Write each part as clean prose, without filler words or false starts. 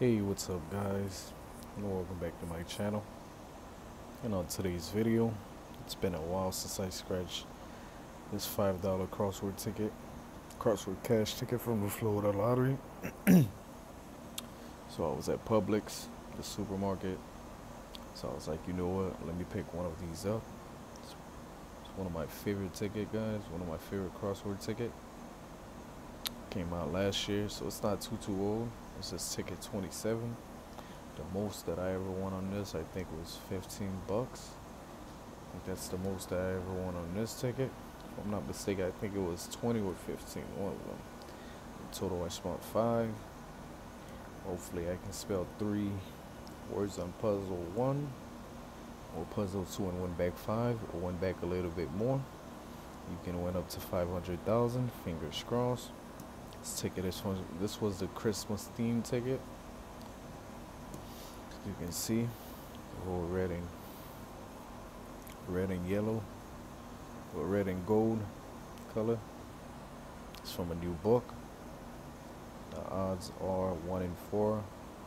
Hey, what's up, guys? And welcome back to my channel. And on today's video, it's been a while since I scratched this $5 crossword cash ticket from the Florida lottery. So I was at Publix, the supermarket. So I was like, you know what? Let me pick one of these up. It's one of my favorite ticket, guys. One of my favorite crossword ticket. Came out last year, so it's not too old. It's just ticket 27. The most that I ever won on this, I think, was 15 bucks. I think that's the most that I ever won on this ticket. If I'm not mistaken, I think it was 20 or 15, one of them. In total, I spent 5. Hopefully, I can spell 3 words on puzzle 1, or puzzle 2 and win back 5, or win back a little bit more. You can win up to 500,000. Fingers crossed. This was the Christmas theme ticket. You can see the whole red and yellow, or red and gold color. It's from a new book. The odds are 1 in 4,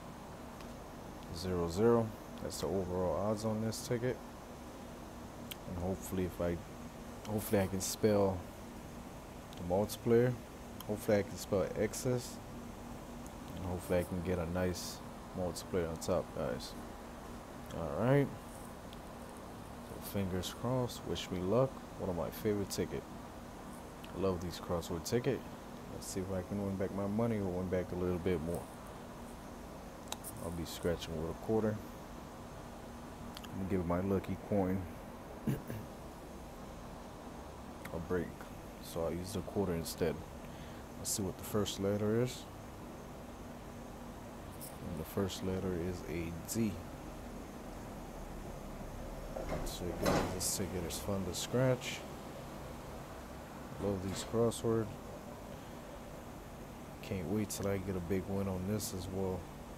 0 0. That's the overall odds on this ticket. And hopefully I can spell the multiplier. Hopefully I can spell excess, and hopefully I can get a nice multiplier on top, guys. Alright, so fingers crossed, wish me luck. One of my favorite ticket. I love these crossword ticket. Let's see if I can win back my money or win back a little bit more. I'll be scratching with a quarter. I'm gonna give my lucky coin a break, so I'll use the quarter instead. Let's see what the first letter is. And the first letter is a D. So guys, this ticket is fun to scratch. Love these crossword. Can't wait till I get a big win on this as well.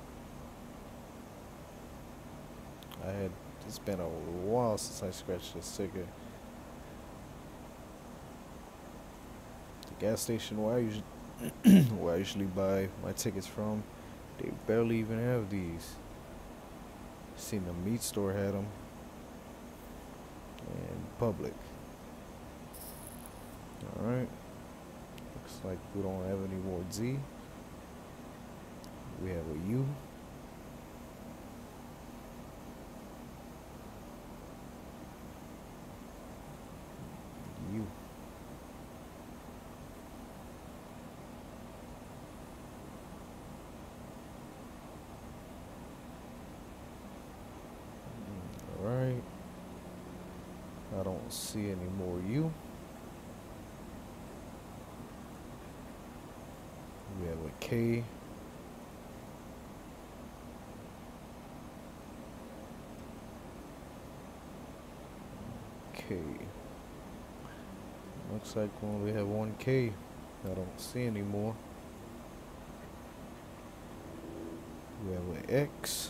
It's been a while since I scratched this ticket. The gas station where I usually buy my tickets from, they barely even have these. Seen the meat store had them, and Public. Alright, looks like we don't have any more Z. We have a U. U. Alright, I don't see any more U. We have a K. K. Looks like we only have one K. I don't see any more. We have an X.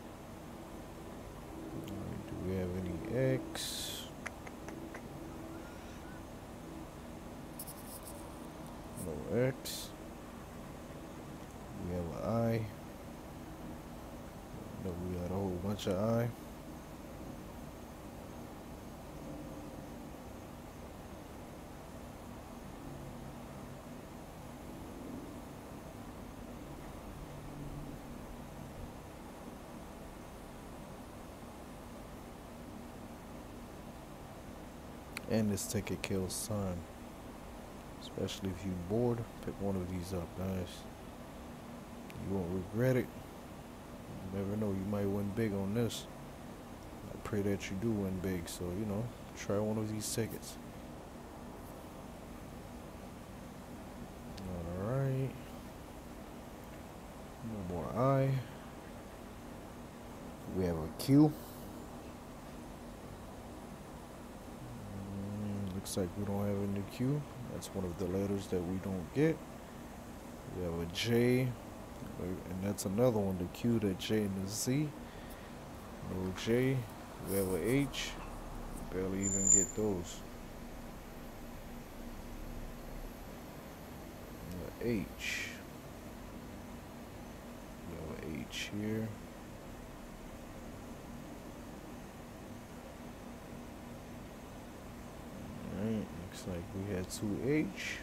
Do we have any X? No X. We have an I. No, we got a whole bunch of I. And this ticket kills time. Especially if you're bored, pick one of these up, guys. You won't regret it. You never know, you might win big on this. I pray that you do win big, so try one of these tickets. Alright. No more I. We have a Q. Looks like we don't have any Q. That's one of the letters that we don't get. We have a J, and that's another one, the Q, the J, and the Z. No J. We have a H. Barely even get those. H. We have a H here. Alright, looks like we had two H.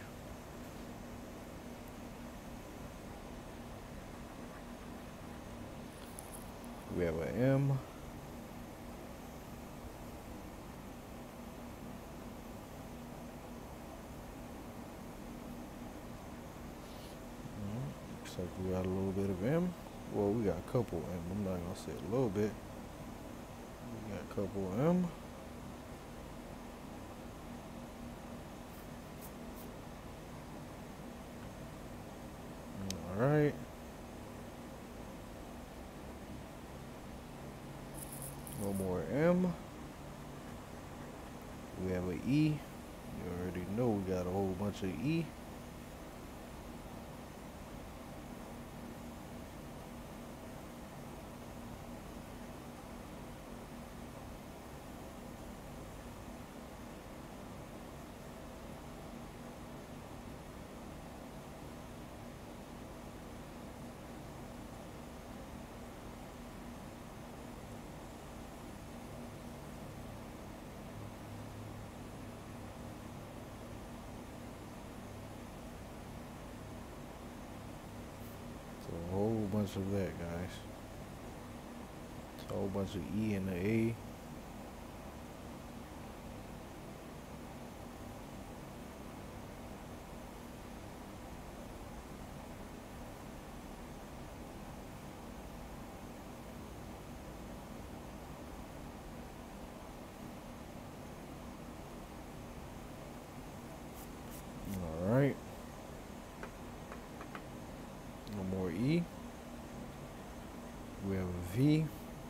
We have an M. Looks like we got a little bit of M. Well, we got a couple M. I'm not gonna say a little bit. We got a couple M. Alright. No more M. We have an E. You already know we got a whole bunch of E. A whole bunch of that, guys. It's a whole bunch of E and the A. Alright. No more E. We have a V.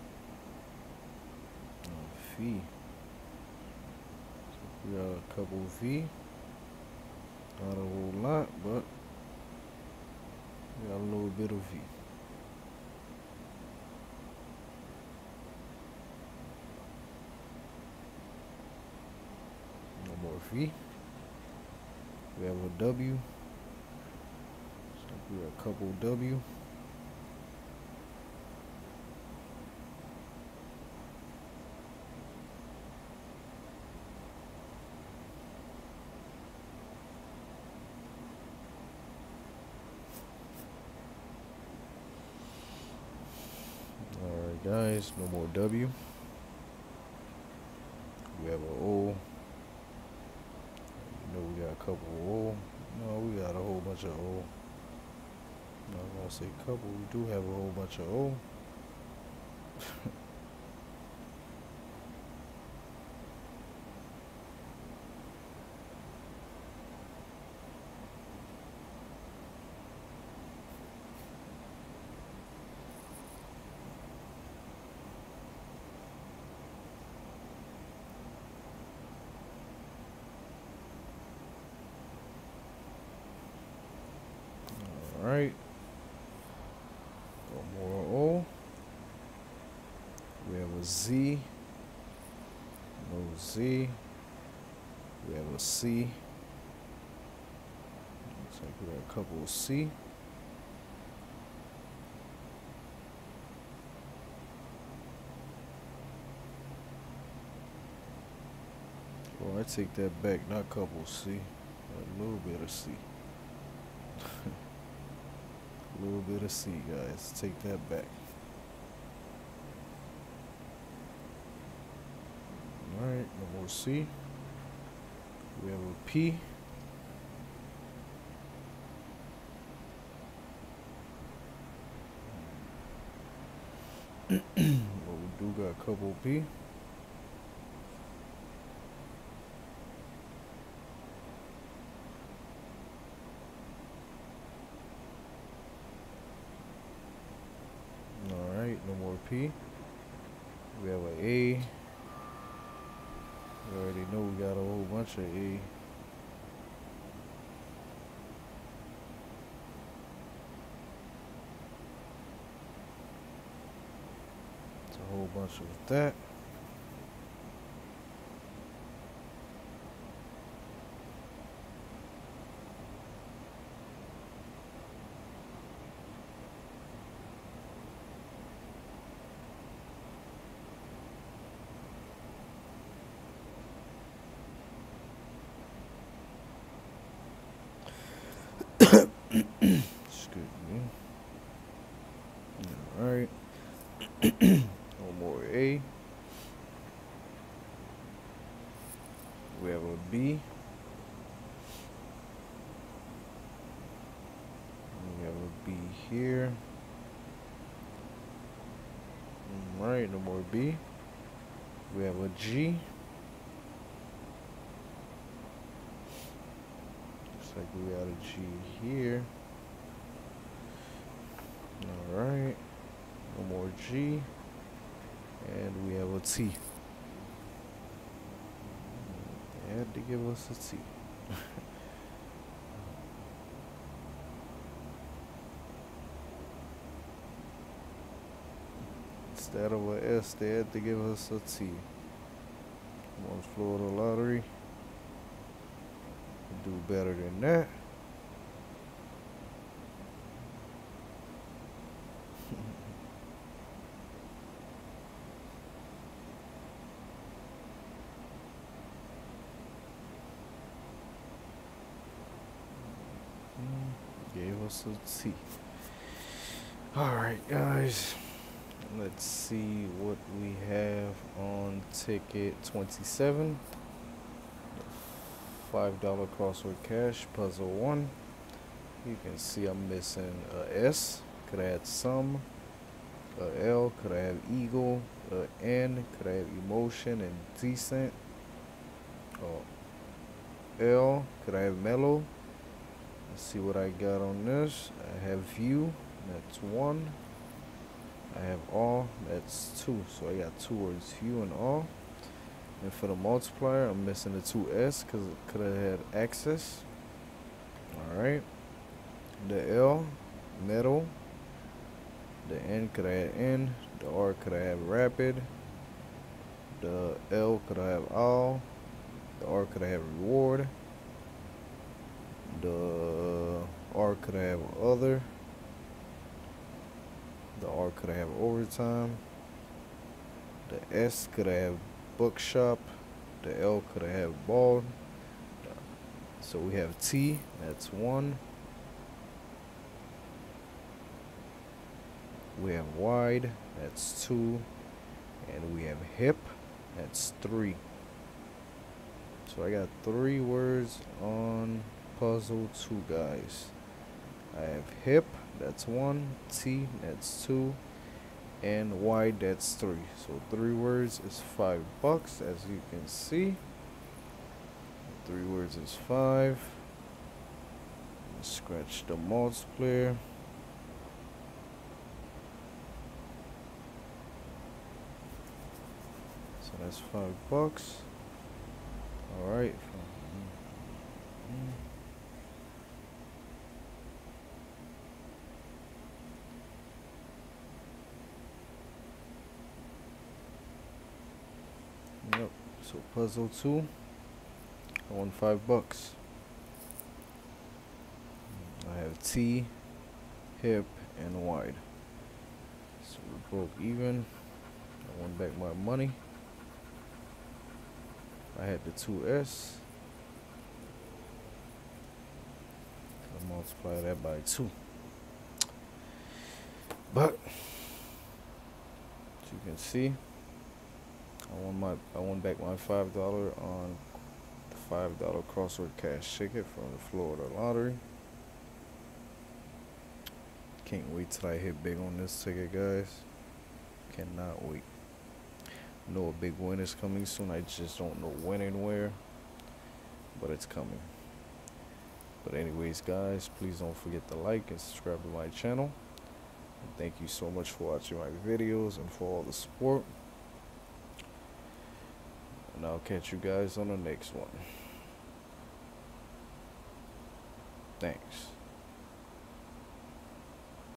V. So we got a couple V. Not a whole lot, but we got a little bit of V. No more V. We have a W. So we got a couple W. Alright guys, no more W. We have a O. You know we got a couple of O. No, we got a whole bunch of O. I'm not gonna say couple, we do have a whole bunch of O. Alright. One more O. We have a Z. No Z. We have a C. Looks like we got a couple of C. Well, I take that back, not couple C. A little bit of C. A little bit of C, guys. Take that back. Alright, no more C. We have a P. Well, we do got a couple P. Alright, no more P. We have an A. We already know we got a whole bunch of A. It's a whole bunch of that. Excuse me. Alright. One more A. We have a B. We have a B here. Alright, no more B. We have a G. Looks like we got a G here. Alright. No more G. And we have a T. They had to give us a T. Instead of a S, they had to give us a T. One Florida Lottery. Do better than that. Gave us a T. Alright, guys. Let's see what we have on ticket 27. $5 crossword cash, puzzle 1. You can see I'm missing a S. Could I add some? A L. Could I have eagle? A N. Could I have emotion and decent? L. Could I have mellow? Let's see what I got on this. I have view. That's 1. I have all. That's 2. So I got 2 words, view and all. And for the multiplier, I'm missing the 2S because it could have had access. Alright. The L, metal. The N could I have N. The R could I have rapid. The L could I have all. The R could I have reward. The R could I have other. The R could I have overtime. The S could I have bookshop. The L could I have bald. So we have T, that's 1. We have wide, that's 2. And we have hip, that's 3. So I got 3 words on puzzle 2, guys. I have hip, that's 1. T, that's 2. And wide, that's 3. So 3 words is $5, as you can see. 3 words is 5. Scratch the multiplier. So that's $5. Alright. Yep. So puzzle 2. I won $5. I have T, hip, and wide. So we broke even. I won back my money. I had the 2S. I multiply that by 2. But as you can see, I won back my $5 on the $5 crossword cash ticket from the Florida Lottery. Can't wait till I hit big on this ticket, guys. Cannot wait. Know a big win is coming soon. I just don't know when and where, but it's coming. But anyways, guys, please don't forget to like and subscribe to my channel. And thank you so much for watching my videos and for all the support. And I'll catch you guys on the next one. Thanks.